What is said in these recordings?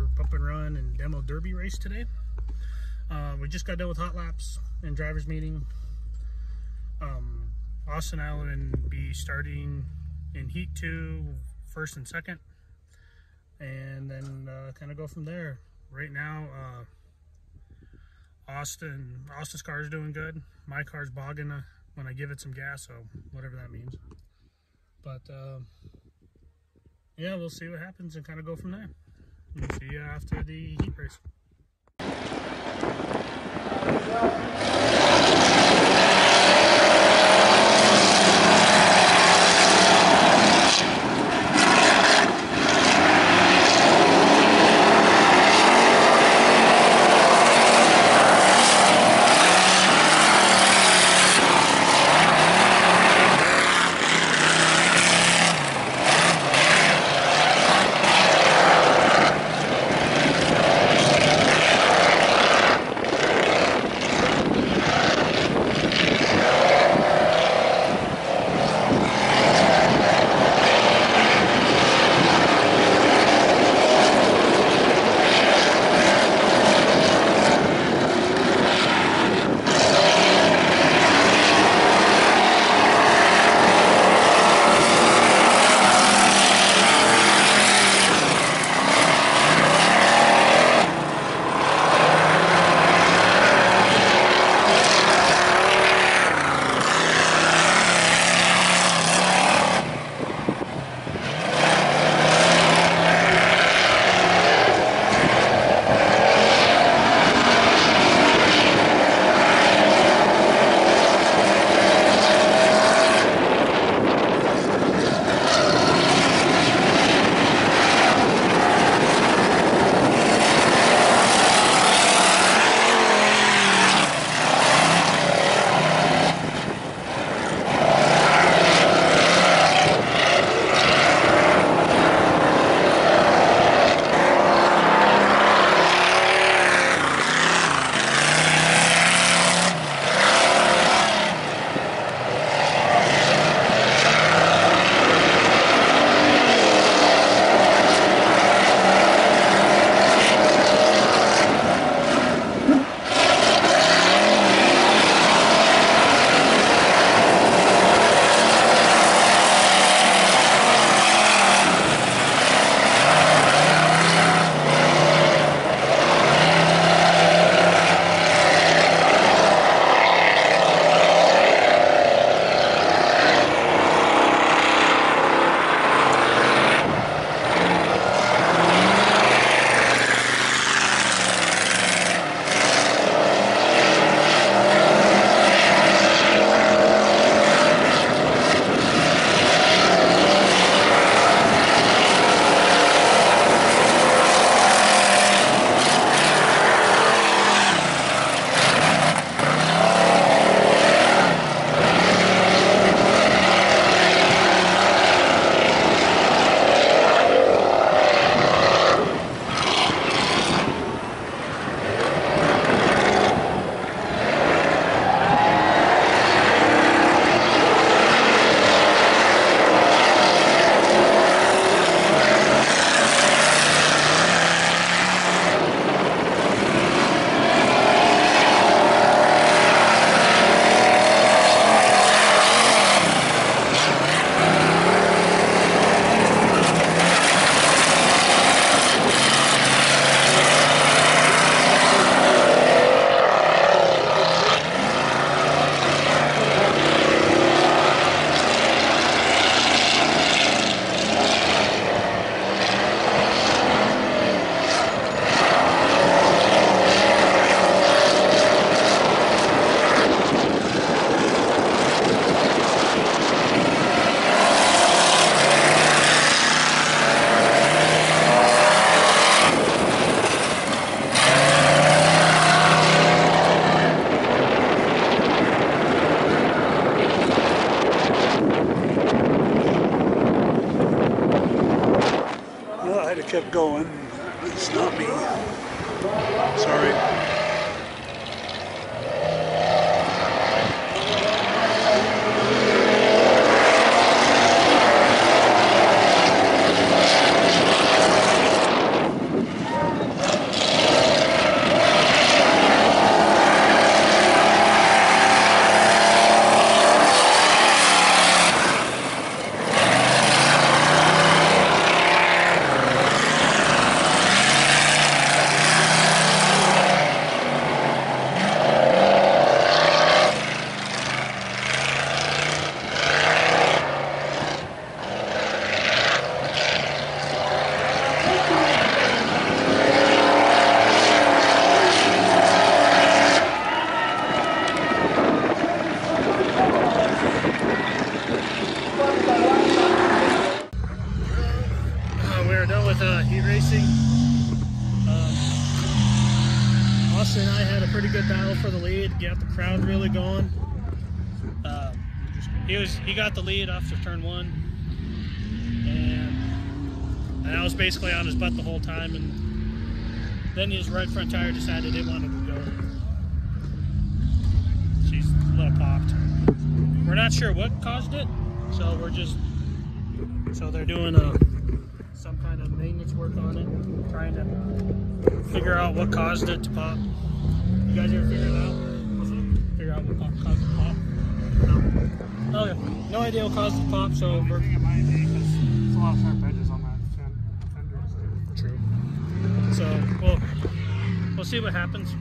bump and run and demo derby race today. We just got done with hot laps and drivers meeting. Austin and I will be starting in heat 2, first and second, and then kind of go from there. Right now, Austin's car is doing good. My car's bogging when I give it some gas, so whatever that means. But yeah, we'll see what happens and kind of go from there. We'll see you after the heat race. kept going. It's not me. Sorry. get the crowd really going. He got the lead after turn 1, and I was basically on his butt the whole time, and then his right front tire decided it didn't want him to go. She's a little popped. We're not sure what caused it, so they're doing some kind of maintenance work on it, trying to figure out what caused it to pop. You guys ever figure it out? Figure out what caused it to pop? No. Oh yeah, no idea what caused it to pop. So I think it might be because there's a lot of sharp edges on that fender. True. So we'll see what happens.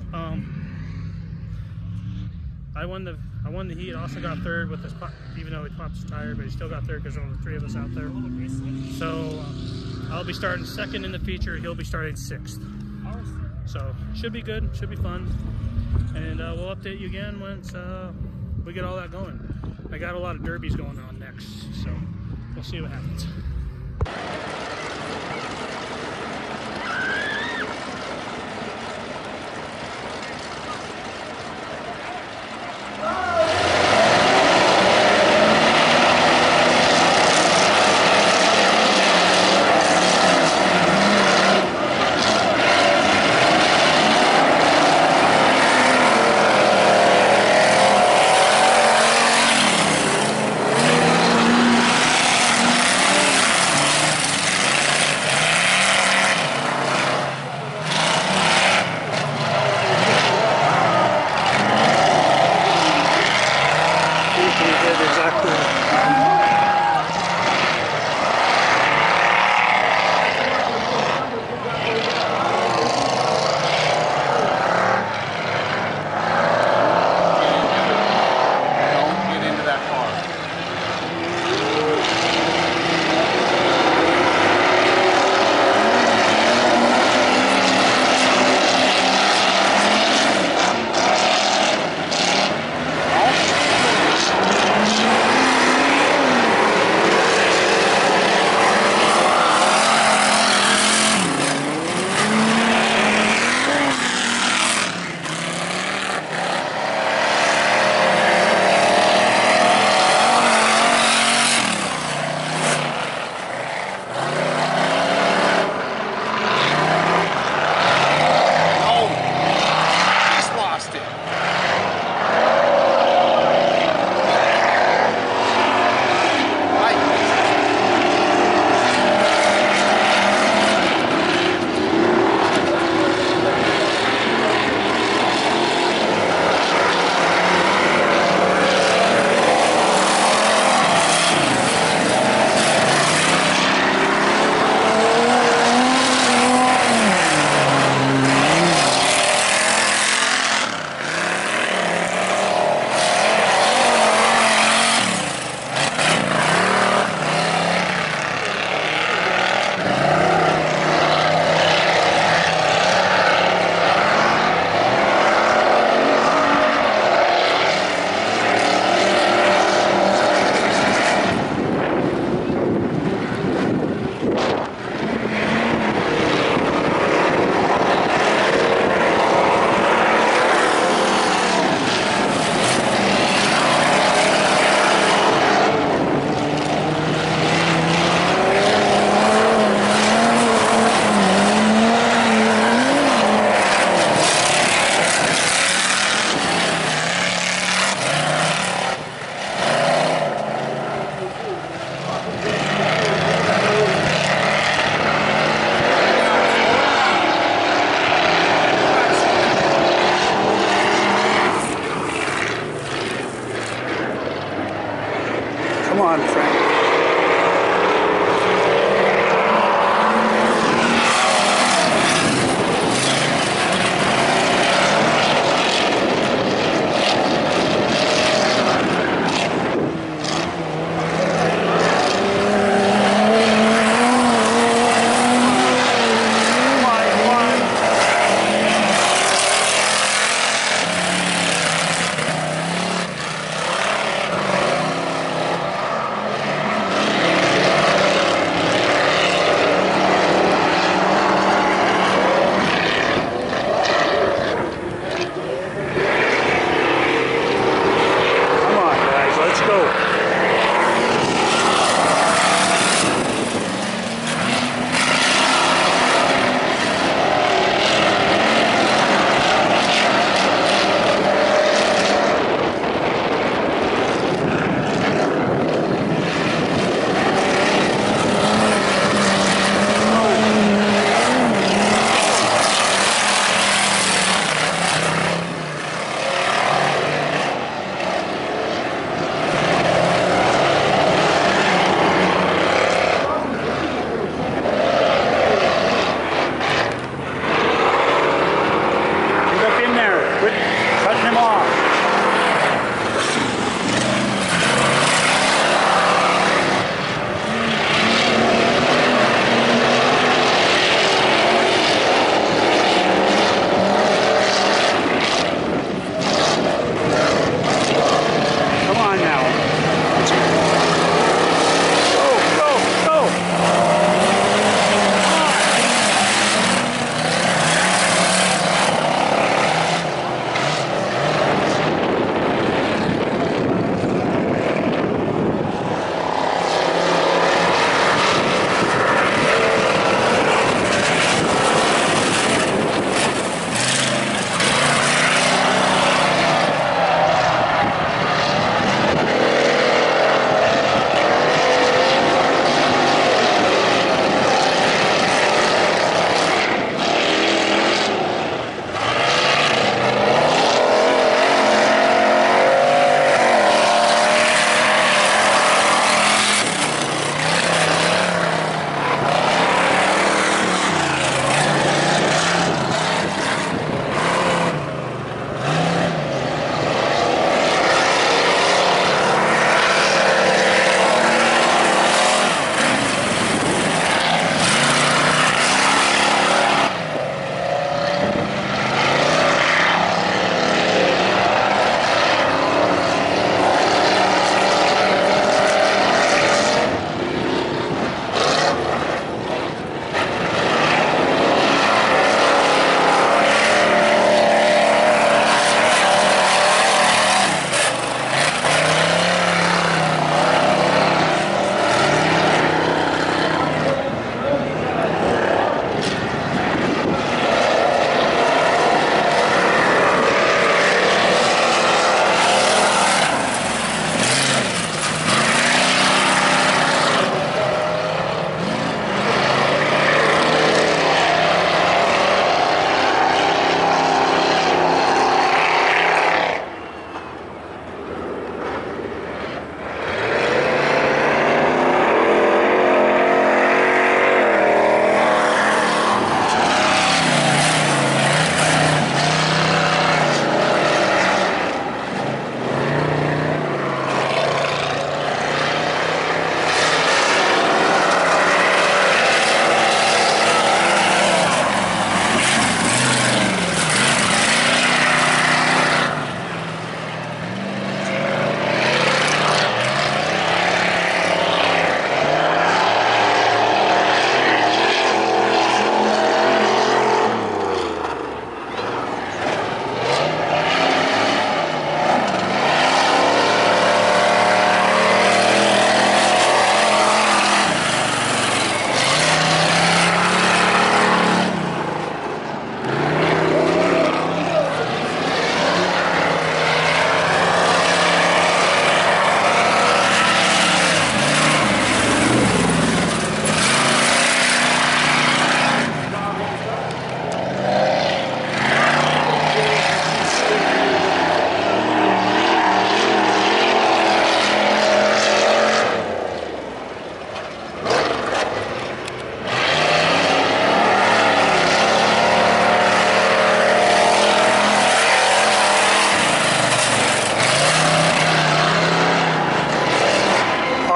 I won the heat. Also got third with his pop, even though he popped his tire, but he still got third because there were only 3 of us out there. So I'll be starting 2nd in the feature. He'll be starting 6th. So should be good. Should be fun. And we'll update you again once we get all that going. I got a lot of derbies going on next, so we'll see what happens.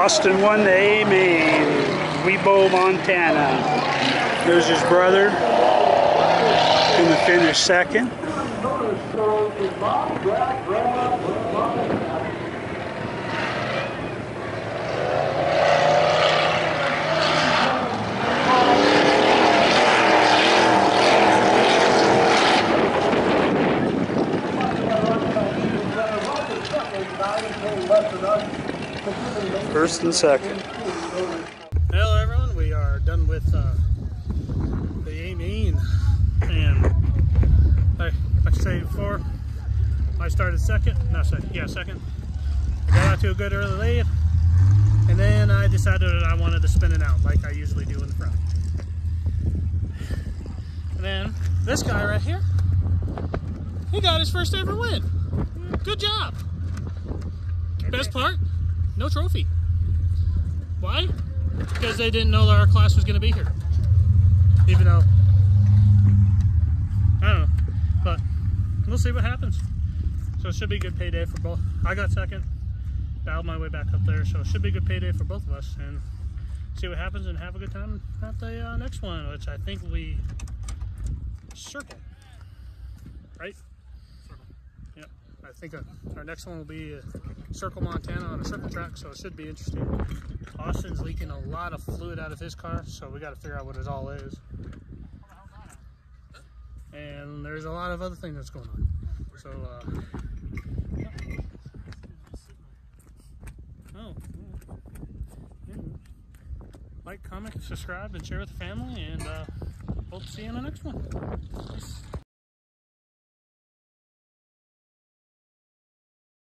Austin won the A-Main, Webo, Montana. There's his brother, gonna finish second. First and second. Hello everyone, we are done with the A-Main, and like I said before, I started second. Second. Got out to a good early lead, and then I decided that I wanted to spin it out like I usually do in the front. And then this guy right here, he got his first ever win. Good job. Best part, no trophy. Why? Because they didn't know that our class was going to be here. Even though, I don't know, but we'll see what happens. So it should be a good payday for both. I got second, battled my way back up there, so it should be a good payday for both of us, and see what happens and have a good time at the next one, which I think will be Circle, right? Circle. Yep. I think our next one will be Circle, Montana on a circle track, so it should be interesting. Austin's leaking a lot of fluid out of his car, so we got to figure out what it all is. And there's a lot of other things that's going on. So, yeah. Like, comment, subscribe, and share with the family, and hope to see you in the next one. Peace.